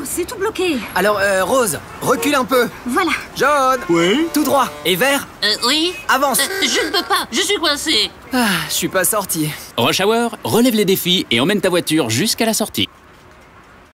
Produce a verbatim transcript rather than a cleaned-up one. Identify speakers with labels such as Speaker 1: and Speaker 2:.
Speaker 1: c'est tout bloqué.
Speaker 2: Alors, euh, Rose, recule un peu.
Speaker 1: Voilà.
Speaker 2: Jaune.
Speaker 3: Oui.
Speaker 2: Tout droit. Et vert.
Speaker 4: Euh, oui.
Speaker 2: Avance.
Speaker 4: Euh, je ne peux pas, je suis coincé.
Speaker 2: Ah, je suis pas sorti.
Speaker 5: Rush Hour relève les défis et emmène ta voiture jusqu'à la sortie.